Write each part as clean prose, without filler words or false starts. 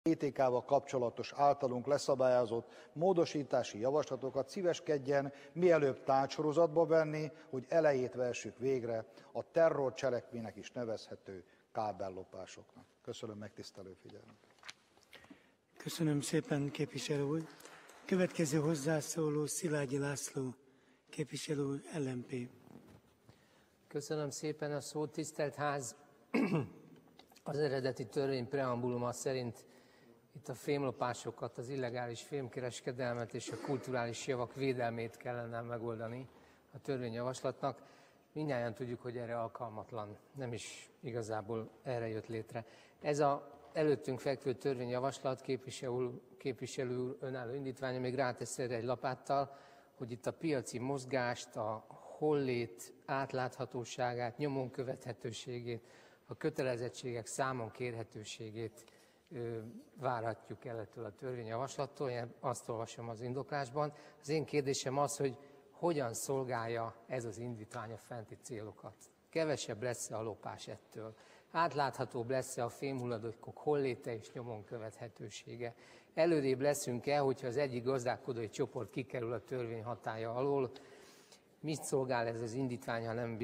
BTK-val kapcsolatos általunk leszabályozott módosítási javaslatokat szíveskedjen mielőbb tárgysorozatba venni, hogy elejét vessük végre a terrorcselekménynek is nevezhető kábellopásoknak. Köszönöm megtisztelő figyelmet. Köszönöm szépen, képviselő úr. Következő hozzászóló Szilágyi László, képviselő úr, LMP. Köszönöm szépen a szót, tisztelt ház! Az eredeti törvény preambuluma szerint itt a fémlopásokat, az illegális fémkereskedelmet és a kulturális javak védelmét kellene megoldani a törvényjavaslatnak. Mindnyájan tudjuk, hogy erre alkalmatlan, nem is igazából erre jött létre. Ez az előttünk fekvő törvényjavaslat, képviselő úr önálló indítványa még rátesz erre egy lapáttal, hogy itt a piaci mozgást, a hollét átláthatóságát, nyomon követhetőségét, a kötelezettségek számon kérhetőségét várhatjuk el ettől a törvényjavaslattól. Én azt olvasom az indoklásban. Az én kérdésem az, hogy hogyan szolgálja ez az indítvány a fenti célokat. Kevesebb lesz-e a lopás ettől? Átláthatóbb lesz-e a fémhulladékok holléte és nyomon követhetősége? Előrébb leszünk-e, hogyha az egyik gazdálkodói csoport kikerül a törvény hatálya alól? Mit szolgál ez az indítvány, ha nem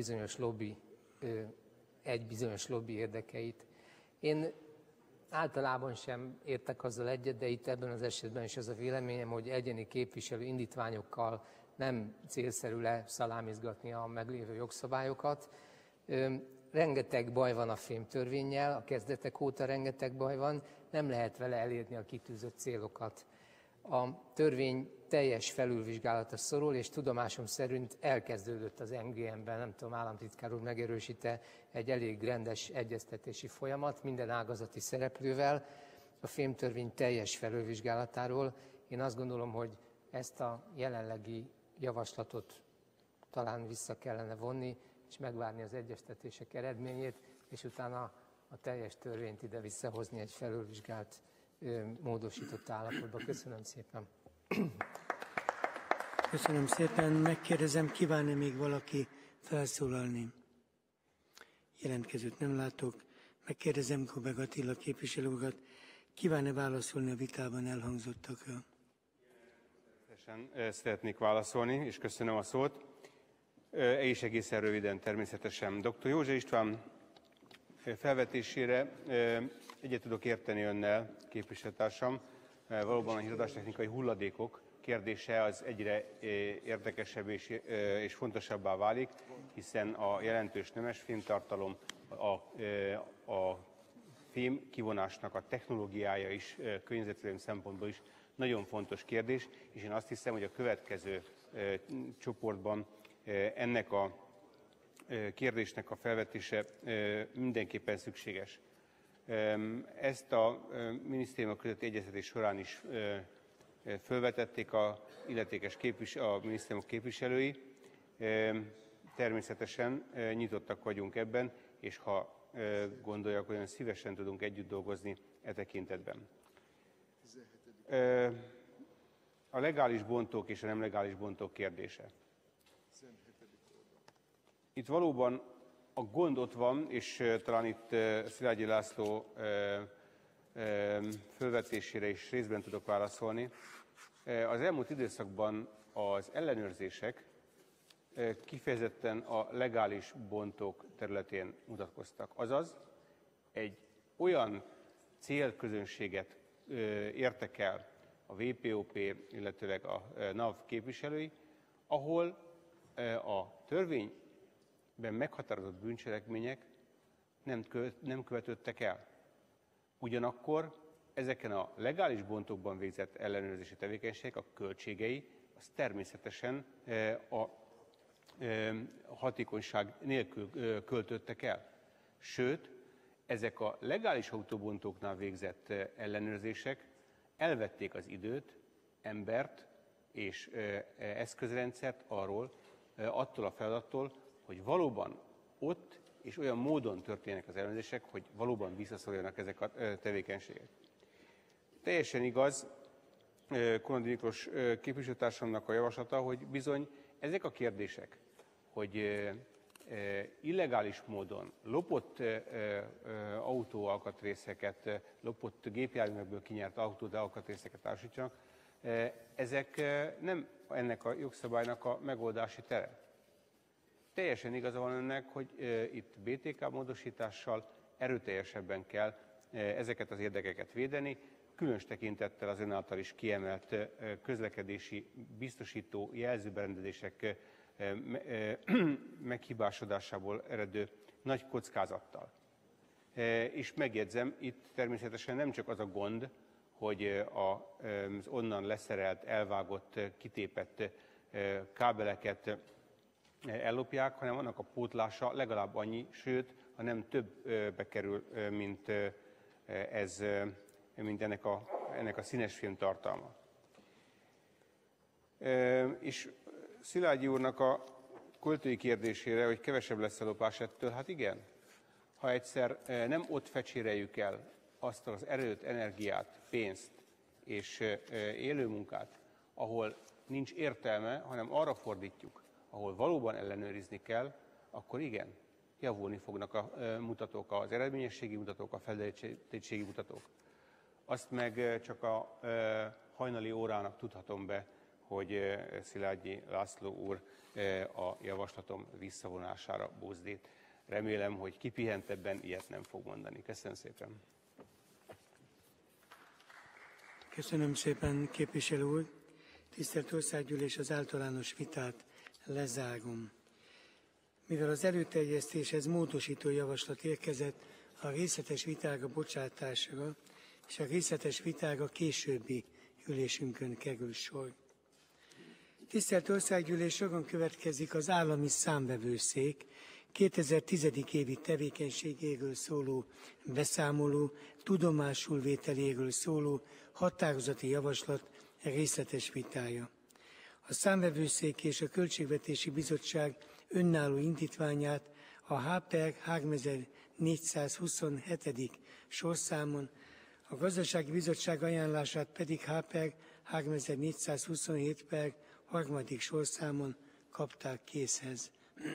egy bizonyos lobby érdekeit? Én általában sem értek azzal egyet, de itt ebben az esetben is az a véleményem, hogy egyéni képviselő indítványokkal nem célszerű leszalámizgatni a meglévő jogszabályokat. Rengeteg baj van a fémtörvénnyel, a kezdetek óta rengeteg baj van, nem lehet vele elérni a kitűzött célokat. A törvény teljes felülvizsgálata szorul, és tudomásom szerint elkezdődött az MGM-ben, nem tudom, államtitkár úr megerősít-e, egy elég rendes egyeztetési folyamat minden ágazati szereplővel a fémtörvény teljes felülvizsgálatáról. Én azt gondolom, hogy ezt a jelenlegi javaslatot talán vissza kellene vonni, és megvárni az egyeztetések eredményét, és utána a teljes törvényt ide visszahozni egy felülvizsgált, módosított állapotba. Köszönöm szépen. Köszönöm szépen. Megkérdezem, kíván-e még valaki felszólalni? Jelentkezőt nem látok. Megkérdezem Kobeg Attila képviselő urat, kíván-e válaszolni a vitában elhangzottakra? Szeretnék válaszolni, és köszönöm a szót. És egészen röviden természetesen. Dr. József István felvetésére egyet tudok érteni önnel, képviselőtársam. Valóban a híradástechnikai hulladékok kérdése az egyre érdekesebb és fontosabbá válik, hiszen a jelentős nemes fémtartalom, a fém kivonásnak a technológiája is környezetvédelmi szempontból is nagyon fontos kérdés, és én azt hiszem, hogy a következő csoportban ennek a kérdésnek a felvetése mindenképpen szükséges. Ezt a minisztériumok közötti egyeztetés során is felvetették a illetékes a minisztériumok képviselői. Természetesen nyitottak vagyunk ebben, és ha gondolják, hogy olyan szívesen tudunk együtt dolgozni e tekintetben. A legális bontók és a nem legális bontók kérdése. Itt valóban a gond ott van, és talán itt Szilágyi László fölvetésére is részben tudok válaszolni. Az elmúlt időszakban az ellenőrzések kifejezetten a legális bontók területén mutatkoztak. Azaz egy olyan célközönséget értek el a VPOP, illetőleg a NAV képviselői, ahol a törvényben meghatározott bűncselekmények nem követődtek el. Ugyanakkor ezeken a legális bontókban végzett ellenőrzési tevékenységek, a költségei, az természetesen a hatékonyság nélkül költöttek el. Sőt, ezek a legális autóbontóknál végzett ellenőrzések elvették az időt, embert és eszközrendszert attól a feladattól, hogy valóban ott és olyan módon történnek az ellenőrzések, hogy valóban visszaszoruljanak ezek a tevékenységek. Teljesen igaz Konadi Miklós képviselőtársamnak a javaslata, hogy bizony ezek a kérdések, hogy illegális módon lopott autóalkatrészeket, lopott gépjárművekből kinyert autóalkatrészeket árusítsanak, ezek nem ennek a jogszabálynak a megoldási tere. Teljesen igaza van önnek, hogy itt BTK módosítással erőteljesebben kell ezeket az érdekeket védeni, különös tekintettel az ön által is kiemelt közlekedési biztosító jelzőberendezések meghibásodásából eredő nagy kockázattal. És megjegyzem, itt természetesen nem csak az a gond, hogy az onnan leszerelt, elvágott, kitépett kábeleket ellopják, hanem annak a pótlása legalább annyi, sőt, ha nem többbe kerül, mint ennek a színesfilm tartalma. És Szilágyi úrnak a költői kérdésére, hogy kevesebb lesz a lopás ettől, hát igen. Ha egyszer nem ott fecséreljük el azt az erőt, energiát, pénzt és élő munkát, ahol nincs értelme, hanem arra fordítjuk, ahol valóban ellenőrizni kell, akkor igen, javulni fognak a mutatók, az eredményességi mutatók, a fedélzétségi mutatók. Azt meg csak a hajnali órának tudhatom be, hogy Szilágyi László úr a javaslatom visszavonására buzdít. Remélem, hogy kipihentebben ilyet nem fog mondani. Köszönöm szépen. Köszönöm szépen, képviselő úr. Tisztelt Országgyűlés, az általános vitát lezárom. Mivel az előterjesztéshez módosító javaslat érkezett, a részletes vitára bocsátásra és a részletes vitára későbbi ülésünkön kerül sor. Tisztelt Országgyűlés, soron következik az Állami Számvevőszék 2010. évi tevékenységéről szóló beszámoló, tudomásul vételéről szóló határozati javaslat részletes vitája. A Számvevőszék és a Költségvetési Bizottság önálló indítványát a H/per 3427. sorszámon, a Gazdasági Bizottság ajánlását pedig H/per 3427 per harmadik sorszámon kapták készhez.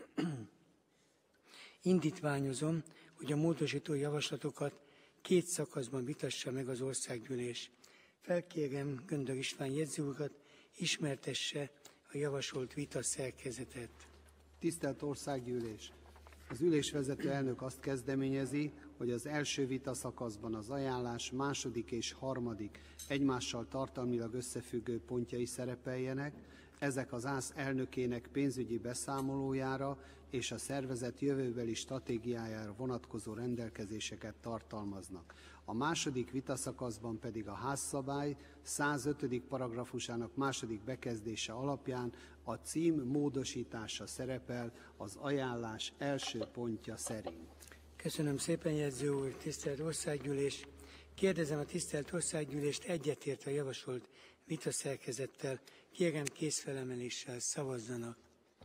Indítványozom, hogy a módosító javaslatokat 2 szakaszban vitassa meg az Országgyűlés. Felkérem Göndör István jegyző urat, ismertesse a javasolt vita szerkezetet. Tisztelt Országgyűlés! Az ülésvezető elnök azt kezdeményezi, hogy az első vita szakaszban az ajánlás második és harmadik egymással tartalmilag összefüggő pontjai szerepeljenek, ezek az ÁSZ elnökének pénzügyi beszámolójára és a szervezet jövőbeli stratégiájára vonatkozó rendelkezéseket tartalmaznak. A második vitaszakaszban pedig a házszabály 105. paragrafusának második bekezdése alapján a cím módosítása szerepel az ajánlás első pontja szerint. Köszönöm szépen, jegyző úr, tisztelt Országgyűlés! Kérdezem a tisztelt Országgyűlést, egyetért a javasolt vitaszerkezettel, kérem kézfelemeléssel szavazzanak.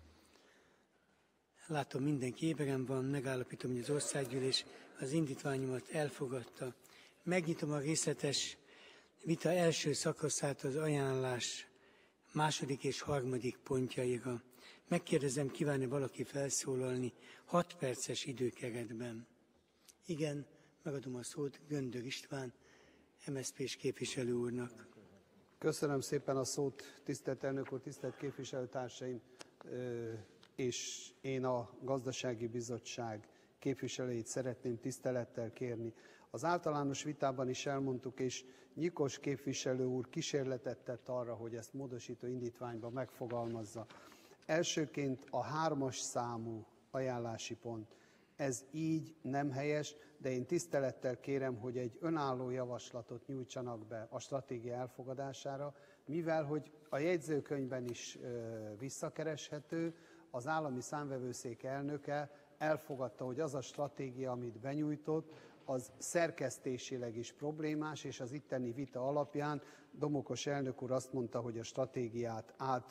Látom, mindenki éberen van, megállapítom, hogy az Országgyűlés az indítványomat elfogadta. Megnyitom a részletes vita első szakaszát az ajánlás második és harmadik pontjaira. Megkérdezem, kíván-e valaki felszólalni 6 perces időkeretben? Igen, megadom a szót Göndör István, MSZP-s képviselő úrnak. Köszönöm szépen a szót, tisztelt elnök úr, tisztelt képviselőtársaim, és én a Gazdasági Bizottság képviselőit szeretném tisztelettel kérni. Az általános vitában is elmondtuk, és Nyikos képviselő úr kísérletet tett arra, hogy ezt módosító indítványban megfogalmazza. Elsőként a 3-as számú ajánlási pont. Ez így nem helyes, de én tisztelettel kérem, hogy egy önálló javaslatot nyújtsanak be a stratégia elfogadására, mivel hogy a jegyzőkönyvben is visszakereshető, az Állami Számvevőszék elnöke elfogadta, hogy az a stratégia, amit benyújtott, az szerkesztésileg is problémás, és az itteni vita alapján Domokos elnök úr azt mondta, hogy a stratégiát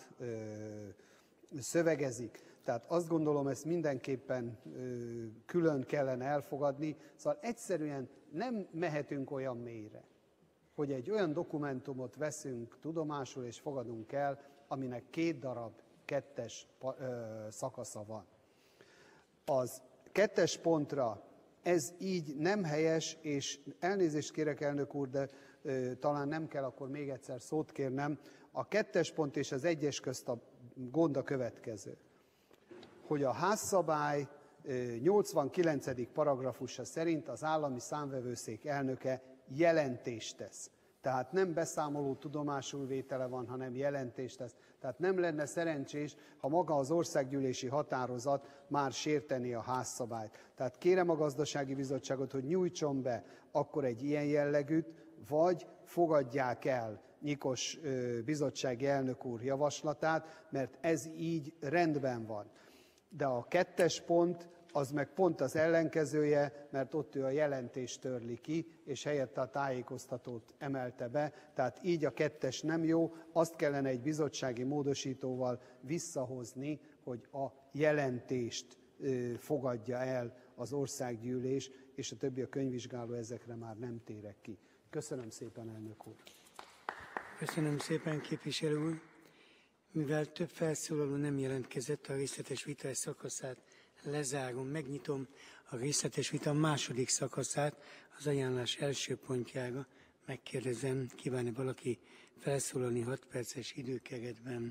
szövegezik. Tehát azt gondolom, ezt mindenképpen külön kellene elfogadni. Szóval egyszerűen nem mehetünk olyan mélyre, hogy egy olyan dokumentumot veszünk tudomásul és fogadunk el, aminek 2 darab 2-es szakasza van. Az 2. pontra ez így nem helyes, és elnézést kérek, elnök úr, de talán nem kell akkor még egyszer szót kérnem. A 2. pont és az 1-es közt a gond a következő, hogy a házszabály 89. paragrafusa szerint az állami számvevőszék elnöke jelentést tesz. Tehát nem beszámoló tudomásul vétele van, hanem jelentést tesz. Tehát nem lenne szerencsés, ha maga az országgyűlési határozat már sértené a házszabályt. Tehát kérem a gazdasági bizottságot, hogy nyújtson be akkor egy ilyen jellegűt, vagy fogadják el Nyikos bizottsági elnök úr javaslatát, mert ez így rendben van. De a 2. pont az meg pont az ellenkezője, mert ott ő a jelentést törli ki, és helyette a tájékoztatót emelte be. Tehát így a 2. nem jó, azt kellene egy bizottsági módosítóval visszahozni, hogy a jelentést fogadja el az országgyűlés, és a többi a könyvvizsgáló, ezekre már nem térek ki. Köszönöm szépen, elnök úr! Köszönöm szépen, képviselő úr! Mivel több felszólaló nem jelentkezett, a részletes vita szakaszát lezárom, megnyitom a részletes vita második szakaszát, az ajánlás első pontjára. Megkérdezem, kíván-e valaki felszólalni 6 perces időkeretben?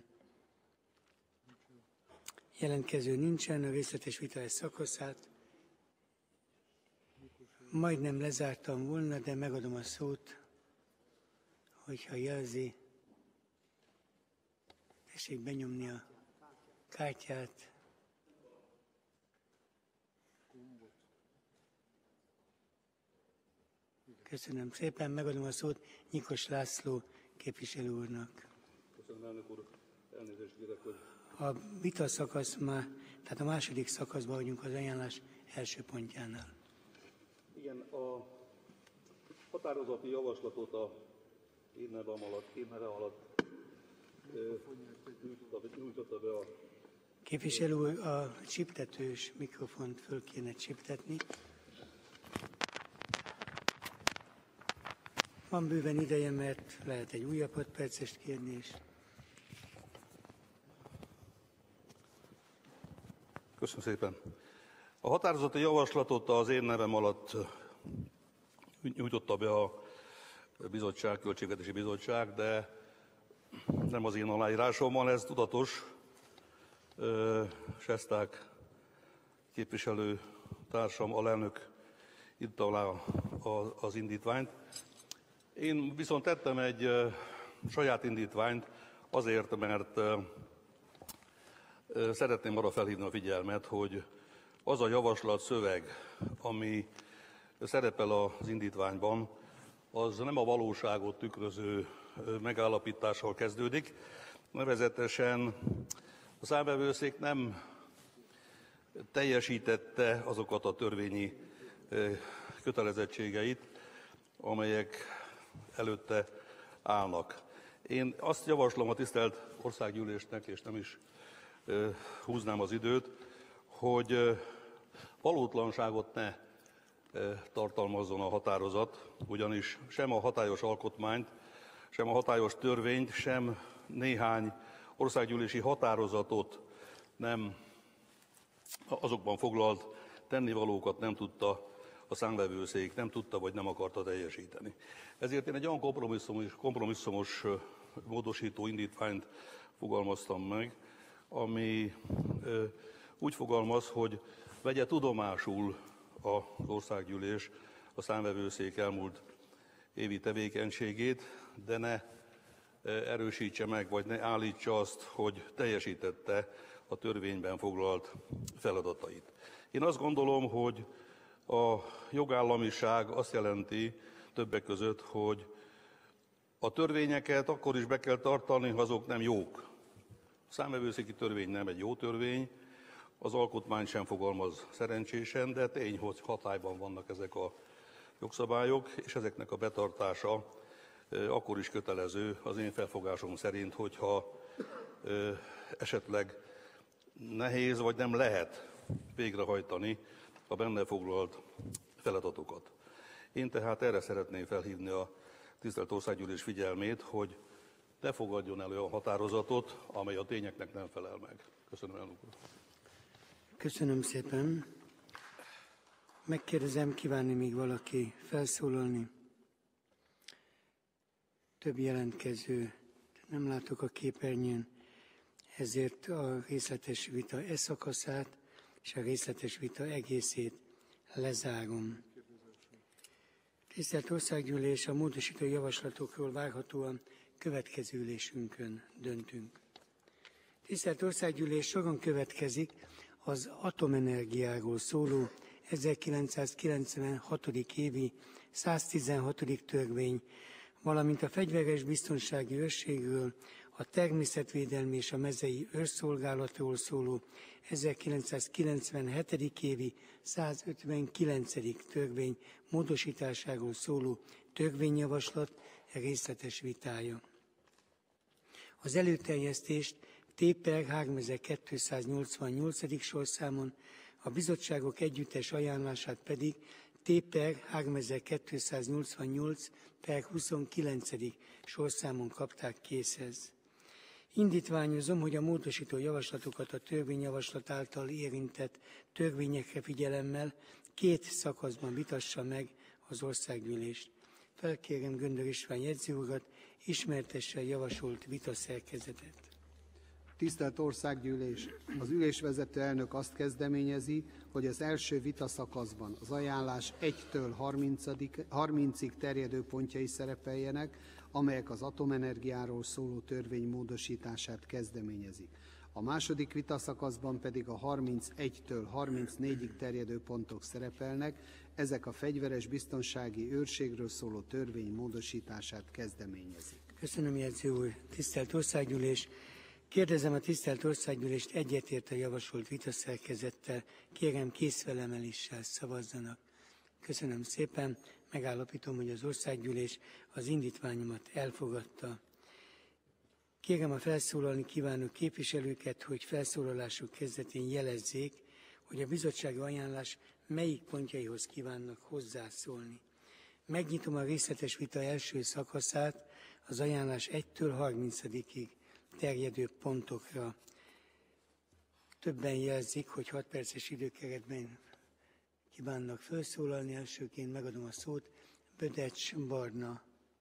Jelentkező nincsen, a részletes vita szakaszát majdnem lezártam volna, de megadom a szót, hogyha jelzi. Tessék benyomni a kártyát. Köszönöm szépen, megadom a szót Nyikos László képviselő úrnak. Köszönöm, elnök úr. Elnézést kérek, hogy... A vita szakasz már, tehát a második szakaszban vagyunk az ajánlás első pontjánál. Igen, a határozati javaslatot a én nevem alatt nyújtotta be a... Képviselő úr, a csiptetős mikrofont föl kéne csiptetni. Van bőven ideje, mert lehet egy újabb 6 percest kérni is. Köszönöm szépen. A határozati javaslatot az én nevem alatt nyújtotta be a bizottság, Költségvetési Bizottság, de nem az én aláírásommal, ez tudatos. Sesták képviselő társam, alelnök írta alá az indítványt. Én viszont tettem egy saját indítványt azért, mert szeretném arra felhívni a figyelmet, hogy az a javaslat szöveg, ami szerepel az indítványban, az nem a valóságot tükröző megállapítással kezdődik. Nevezetesen a számvevőszék nem teljesítette azokat a törvényi kötelezettségeit, amelyek előtte állnak. Én azt javaslom a tisztelt országgyűlésnek, és nem is húznám az időt, hogy valótlanságot ne tartalmazzon a határozat, ugyanis sem a hatályos alkotmányt, sem a hatályos törvényt, sem néhány országgyűlési határozatot nem, azokban foglalt tennivalókat nem tudta a számvevőszék, nem tudta vagy nem akarta teljesíteni. Ezért én egy olyan kompromisszumos módosító indítványt fogalmaztam meg, ami úgy fogalmaz, hogy vegye tudomásul az országgyűlés a számvevőszék elmúlt évi tevékenységét, de ne erősítse meg, vagy ne állítsa azt, hogy teljesítette a törvényben foglalt feladatait. Én azt gondolom, hogy a jogállamiság azt jelenti többek között, hogy a törvényeket akkor is be kell tartani, ha azok nem jók. A számvevőszéki törvény nem egy jó törvény, az alkotmány sem fogalmaz szerencsésen, de tény, hogy hatályban vannak ezek a jogszabályok, és ezeknek a betartása akkor is kötelező az én felfogásom szerint, hogyha esetleg nehéz vagy nem lehet végrehajtani a benne foglalt feladatokat. Én tehát erre szeretném felhívni a tisztelt országgyűlés figyelmét, hogy ne fogadjon el olyan határozatot, amely a tényeknek nem felel meg. Köszönöm, elnök úr. Köszönöm szépen. Megkérdezem, kívánni még valaki felszólalni? Több jelentkező nem látok a képernyőn, ezért a részletes vita szakaszát és a részletes vita egészét lezárom. Tisztelt Országgyűlés, a módosító javaslatokról várhatóan következő ülésünkön döntünk. Tisztelt Országgyűlés, soron következik az atomenergiáról szóló 1996. évi 116. törvény, valamint a fegyveres biztonsági őrségről, a természetvédelmi és a mezei őrszolgálatról szóló 1997. évi 159. törvény módosításáról szóló törvényjavaslat részletes vitája. Az előterjesztést T/per 3288. sorszámon, a bizottságok együttes ajánlását pedig T/per 3288/29. sorszámon kapták készhez. Indítványozom, hogy a módosító javaslatokat a törvényjavaslat által érintett törvényekre figyelemmel 2 szakaszban vitassa meg az Országgyűlést. Felkérem Göndör István jegyző urat, ismertesse a javasolt vitaszerkezetet. Tisztelt Országgyűlés! Az ülésvezető elnök azt kezdeményezi, hogy az első vitaszakaszban az ajánlás 1-től 30-ig terjedő pontjai szerepeljenek, amelyek az atomenergiáról szóló törvény módosítását kezdeményezik. A második vitaszakaszban pedig a 31-től 34-ig terjedő pontok szerepelnek, ezek a fegyveres biztonsági őrségről szóló törvény módosítását kezdeményezik. Köszönöm, jegyző úr. Tisztelt Országgyűlés! Kérdezem a tisztelt Országgyűlést, egyetért a javasolt vitaszerkezettel, kérem kézfelemeléssel szavazzanak. Köszönöm szépen, megállapítom, hogy az Országgyűlés az indítványomat elfogadta. Kérem a felszólalni kívánó képviselőket, hogy felszólalásuk kezdetén jelezzék, hogy a bizottsági ajánlás melyik pontjaihoz kívánnak hozzászólni. Megnyitom a részletes vita első szakaszát, az ajánlás 1-től 30-ig terjedő pontokra. Többen jelzik, hogy 6 perces időkeretben kívánnak felszólalni. Elsőként megadom a szót Bödecs Barna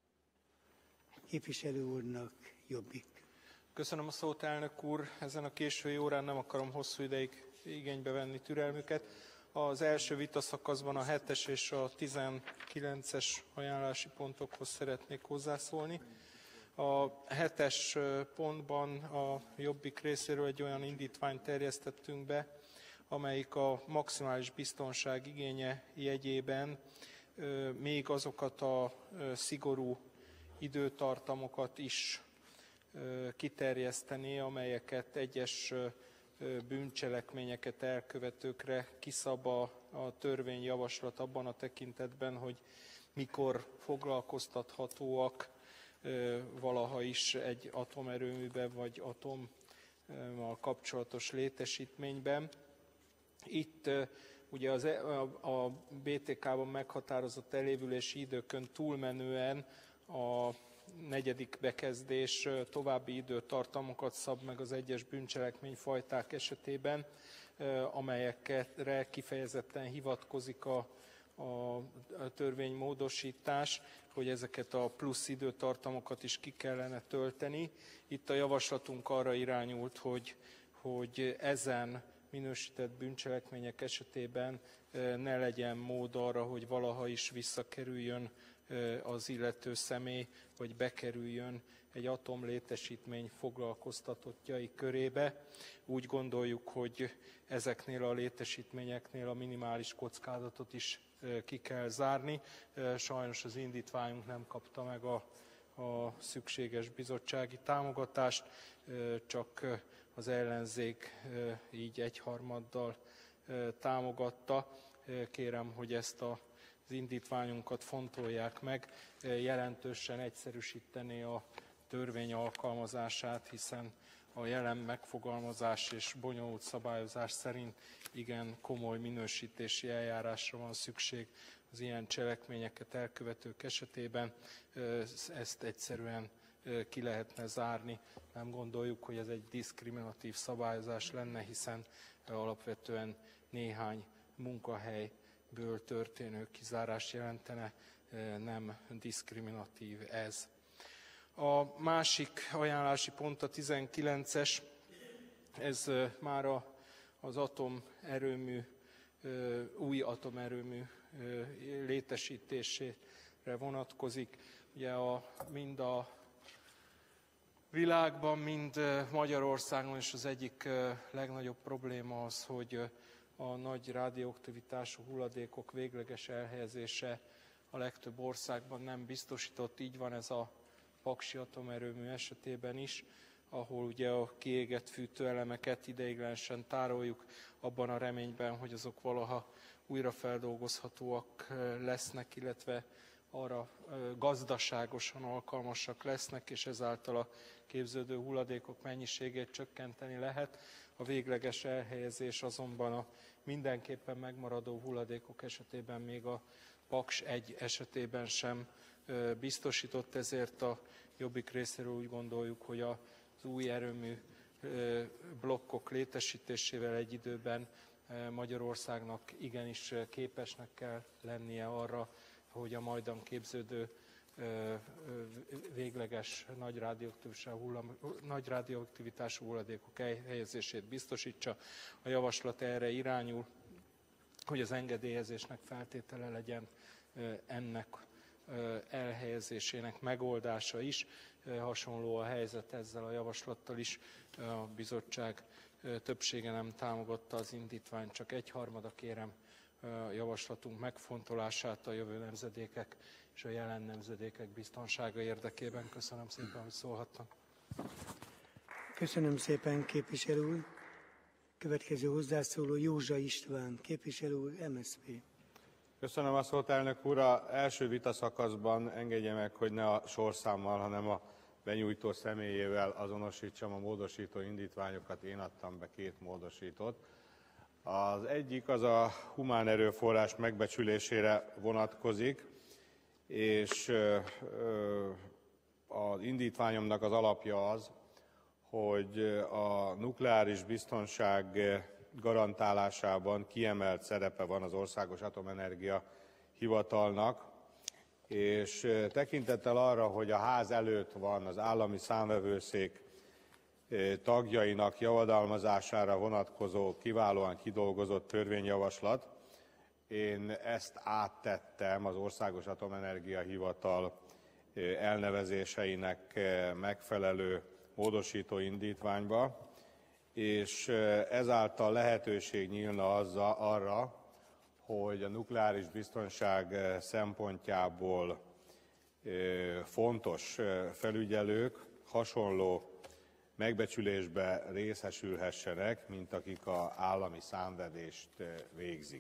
képviselő úrnak, Jobbik. Köszönöm a szót, elnök úr. Ezen a késői órán nem akarom hosszú ideig igénybe venni türelmüket. Az első vitaszakaszban a 7-es és a 19-es ajánlási pontokhoz szeretnék hozzászólni. A 7-es pontban a Jobbik részéről egy olyan indítványt terjesztettünk be, amelyik a maximális biztonság igénye jegyében még azokat a szigorú időtartamokat is kiterjeszteni, amelyeket egyes bűncselekményeket elkövetőkre kiszab a törvényjavaslat abban a tekintetben, hogy mikor foglalkoztathatóak valaha is egy atomerőműben vagy atommal kapcsolatos létesítményben. Itt ugye a BTK-ban meghatározott elévülési időkön túlmenően a 4. bekezdés további időtartamokat szab meg az egyes bűncselekményfajták esetében, amelyekre kifejezetten hivatkozik a törvénymódosítás, hogy ezeket a plusz időtartamokat is ki kellene tölteni. Itt a javaslatunk arra irányult, hogy ezen minősített bűncselekmények esetében ne legyen mód arra, hogy valaha is visszakerüljön az illető személy, vagy bekerüljön egy atomlétesítmény foglalkoztatottjai körébe. Úgy gondoljuk, hogy ezeknél a létesítményeknél a minimális kockázatot is ki kell zárni. Sajnos az indítványunk nem kapta meg a szükséges bizottsági támogatást, csak az ellenzék így egyharmaddal támogatta. Kérem, hogy ezt az indítványunkat fontolják meg, jelentősen egyszerűsíteni a törvény alkalmazását, hiszen a jelen megfogalmazás és bonyolult szabályozás szerint igen komoly minősítési eljárásra van szükség az ilyen cselekményeket elkövetők esetében. Ezt egyszerűen ki lehetne zárni. Nem gondoljuk, hogy ez egy diszkriminatív szabályozás lenne, hiszen alapvetően néhány munkahelyből történő kizárás jelentene, nem diszkriminatív ez. A másik ajánlási pont a 19-es, ez már az új atomerőmű létesítésére vonatkozik. Ugye mind a világban, mind Magyarországon is az egyik legnagyobb probléma az, hogy a nagy rádióaktivitású hulladékok végleges elhelyezése a legtöbb országban nem biztosított. Így van ez a paksi atomerőmű esetében is, ahol ugye a kiégett fűtőelemeket ideiglenesen tároljuk, abban a reményben, hogy azok valaha újrafeldolgozhatóak lesznek, illetve arra gazdaságosan alkalmasak lesznek, és ezáltal a képződő hulladékok mennyiségét csökkenteni lehet. A végleges elhelyezés azonban a mindenképpen megmaradó hulladékok esetében még a Paks 1 esetében sem biztosított, ezért a Jobbik részéről úgy gondoljuk, hogy az új erőmű blokkok létesítésével egy időben Magyarországnak igenis képesnek kell lennie arra, hogy a majdan képződő végleges nagy radioaktivitású hulladékok elhelyezését biztosítsa. A javaslat erre irányul, hogy az engedélyezésnek feltétele legyen ennek elhelyezésének megoldása is. Hasonló a helyzet ezzel a javaslattal is. A bizottság többsége nem támogatta az indítványt, csak egyharmada. Kérem a javaslatunk megfontolását a jövő nemzedékek és a jelen nemzedékek biztonsága érdekében. Köszönöm szépen, hogy szólhattam. Köszönöm szépen, képviselő úr. Következő hozzászóló Józsa István, képviselő úr, MSZP. Köszönöm a szót, elnök úr. Az első vitaszakaszban engedje meg, hogy ne a sorszámmal, hanem a benyújtó személyével azonosítsam a módosító indítványokat. Én adtam be 2 módosítót. Az egyik az a humán erőforrás megbecsülésére vonatkozik, és az indítványomnak az alapja az, hogy a nukleáris biztonság garantálásában kiemelt szerepe van az Országos Atomenergia Hivatalnak, és tekintettel arra, hogy a ház előtt van az állami számvevőszék tagjainak javadalmazására vonatkozó kiválóan kidolgozott törvényjavaslat, én ezt áttettem az Országos Atomenergia Hivatal elnevezéseinek megfelelő módosító indítványba, és ezáltal lehetőség nyílna arra, hogy a nukleáris biztonság szempontjából fontos felügyelők hasonló megbecsülésbe részesülhessenek, mint akik az állami számvevést végzik.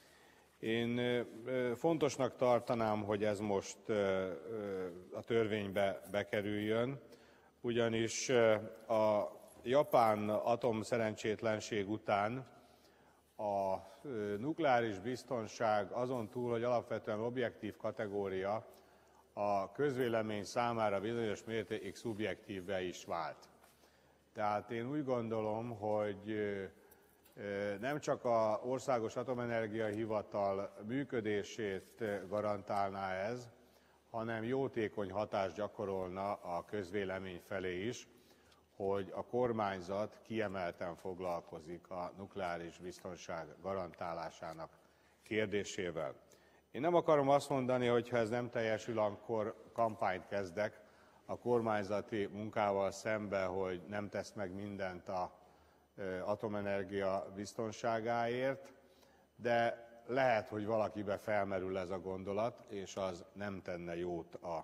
Én fontosnak tartanám, hogy ez most a törvénybe bekerüljön, ugyanis a japán atomszerencsétlenség után a nukleáris biztonság azon túl, hogy alapvetően objektív kategória, a közvélemény számára bizonyos mértékig szubjektívvé is vált. Tehát én úgy gondolom, hogy nem csak az Országos Atomenergia Hivatal működését garantálná ez, hanem jótékony hatást gyakorolna a közvélemény felé is, hogy a kormányzat kiemelten foglalkozik a nukleáris biztonság garantálásának kérdésével. Én nem akarom azt mondani, hogy ha ez nem teljesül, akkor kampányt kezdek a kormányzati munkával szembe, hogy nem tesz meg mindent az atomenergia biztonságáért, de lehet, hogy valakibe felmerül ez a gondolat, és az nem tenne jót a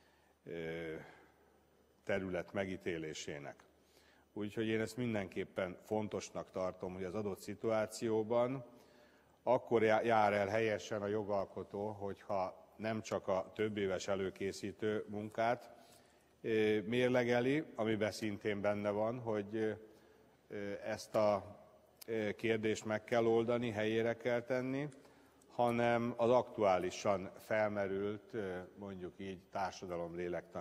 terület megítélésének. Úgyhogy én ezt mindenképpen fontosnak tartom, hogy az adott szituációban akkor jár el helyesen a jogalkotó, hogyha nem csak a többéves előkészítő munkát mérlegeli, amiben szintén benne van, hogy ezt a kérdést meg kell oldani, helyére kell tenni, hanem az aktuálisan felmerült, mondjuk így társadalomlélektani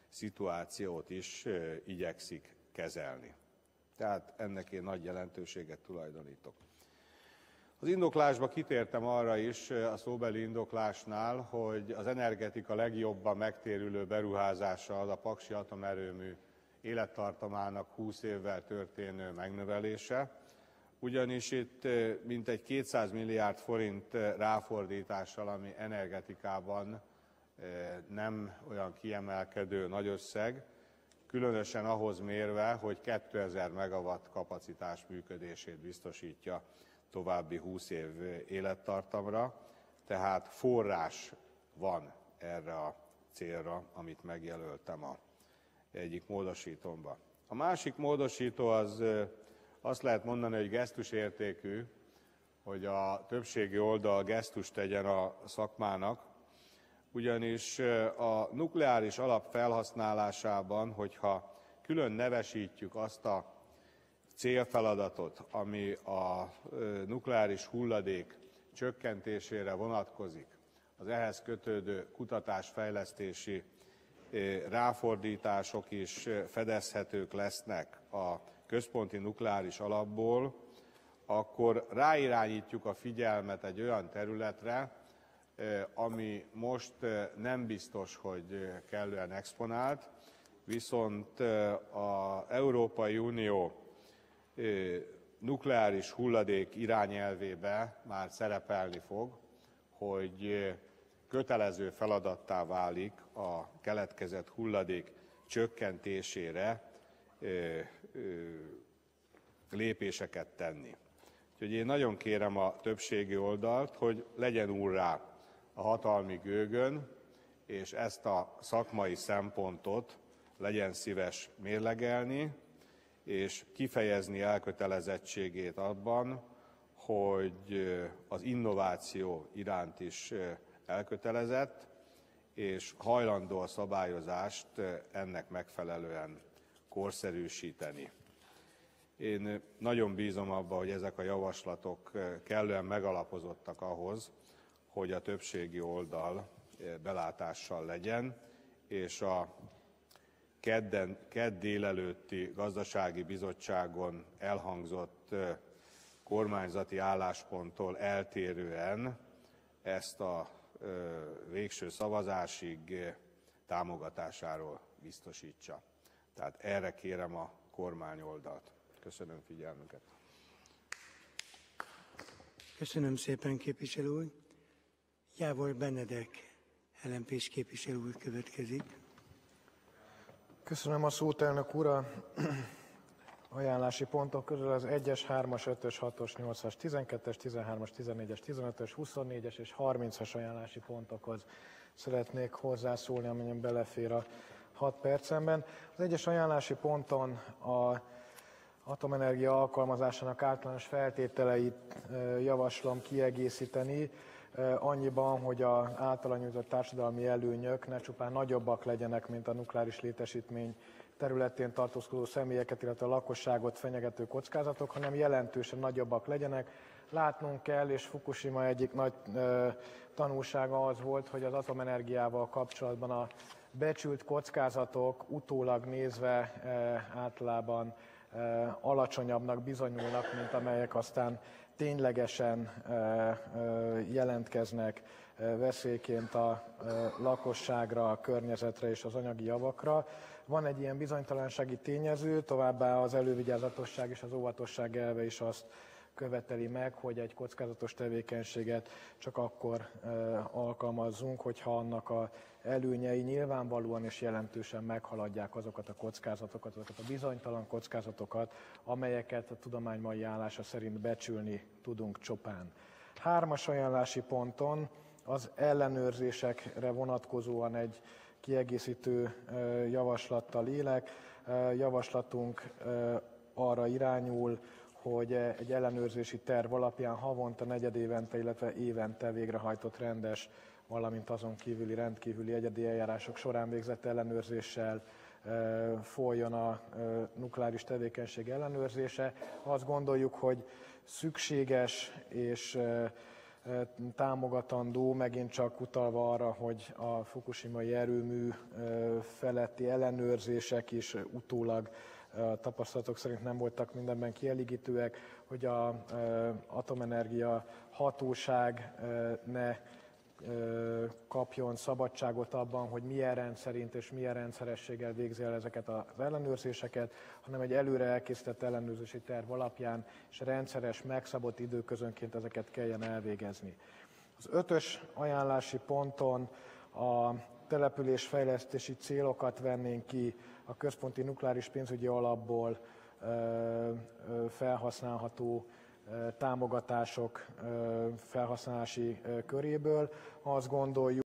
szituációt is igyekszik kezelni. Tehát ennek én nagy jelentőséget tulajdonítok. Az indoklásba kitértem arra is, a szóbeli indoklásnál, hogy az energetika legjobban megtérülő beruházása az a paksi atomerőmű élettartamának 20 évvel történő megnövelése, ugyanis itt mintegy 200 milliárd forint ráfordítással, ami energetikában nem olyan kiemelkedő nagy összeg, különösen ahhoz mérve, hogy 2000 megawatt kapacitás működését biztosítja további 20 év élettartamra, tehát forrás van erre a célra, amit megjelöltem a egyik módosítomba. A másik módosító az azt lehet mondani, hogy gesztusértékű, hogy a többségi oldal gesztust tegyen a szakmának, ugyanis a nukleáris alap felhasználásában, hogyha külön nevesítjük azt a célfeladatot, ami a nukleáris hulladék csökkentésére vonatkozik, az ehhez kötődő kutatásfejlesztési ráfordítások is fedezhetők lesznek a központi nukleáris alapból, akkor ráirányítjuk a figyelmet egy olyan területre, ami most nem biztos, hogy kellően exponált, viszont az Európai Unió nukleáris hulladék irányelvébe már szerepelni fog, hogy kötelező feladattá válik a keletkezett hulladék csökkentésére lépéseket tenni. Úgyhogy én nagyon kérem a többségi oldalt, hogy legyen úrrá a hatalmi gőgön, és ezt a szakmai szempontot legyen szíves mérlegelni, és kifejezni elkötelezettségét abban, hogy az innováció iránt is elkötelezett, és hajlandó a szabályozást ennek megfelelően korszerűsíteni. Én nagyon bízom abban, hogy ezek a javaslatok kellően megalapozottak ahhoz, hogy a többségi oldal belátással legyen, és a kedd délelőtti gazdasági bizottságon elhangzott kormányzati állásponttól eltérően ezt a végső szavazásig támogatásáról biztosítsa. Tehát erre kérem a kormányoldalt. Köszönöm figyelmüket. Köszönöm szépen, képviselő úr. Jávor Benedek, LMP-s képviselő úr következik. Köszönöm a szót, elnök úr. Ajánlási pontok közül az 1-es, 3-as, 5-ös, 6-os, 8-as, 12-es, 13-as, 14-es, 15-ös, 24-es és 30-as ajánlási pontokhoz szeretnék hozzászólni, amennyiben belefér a 6 percemben. Az 1-es ajánlási ponton az atomenergia alkalmazásának általános feltételeit javaslom kiegészíteni, annyiban, hogy az általa nyújtott társadalmi előnyök ne csupán nagyobbak legyenek, mint a nukleáris létesítmény területén tartózkodó személyeket, illetve a lakosságot fenyegető kockázatok, hanem jelentősen nagyobbak legyenek. Látnunk kell, és Fukushima egyik nagy tanulsága az volt, hogy az atomenergiával kapcsolatban a becsült kockázatok utólag nézve általában alacsonyabbnak bizonyulnak, mint amelyek aztán ténylegesen jelentkeznek veszélyként a lakosságra, a környezetre és az anyagi javakra. Van egy ilyen bizonytalansági tényező, továbbá az elővigyázatosság és az óvatosság elve is azt követeli meg, hogy egy kockázatos tevékenységet csak akkor alkalmazzunk, hogyha annak az előnyei nyilvánvalóan és jelentősen meghaladják azokat a kockázatokat, azokat a bizonytalan kockázatokat, amelyeket a tudomány mai állása szerint becsülni tudunk csupán. 3-as ajánlási ponton az ellenőrzésekre vonatkozóan egy kiegészítő javaslattal élek. Javaslatunk arra irányul, hogy egy ellenőrzési terv alapján havonta, negyedévente, illetve évente végrehajtott rendes, valamint azon kívüli rendkívüli egyedi eljárások során végzett ellenőrzéssel folyjon a nukleáris tevékenység ellenőrzése. Azt gondoljuk, hogy szükséges és támogatandó, megint csak utalva arra, hogy a fukushimai erőmű feletti ellenőrzések is utólag tapasztalatok szerint nem voltak mindenben kielégítőek, hogy az atomenergia hatóság ne kapjon szabadságot abban, hogy milyen rendszerint és milyen rendszerességgel végzi el ezeket az ellenőrzéseket, hanem egy előre elkészített ellenőrzési terv alapján és rendszeres, megszabott időközönként ezeket kelljen elvégezni. Az 5-ös ajánlási ponton a településfejlesztési célokat vennénk ki a központi nukleáris pénzügyi alapból felhasználható támogatások felhasználási köréből. Azt gondoljuk,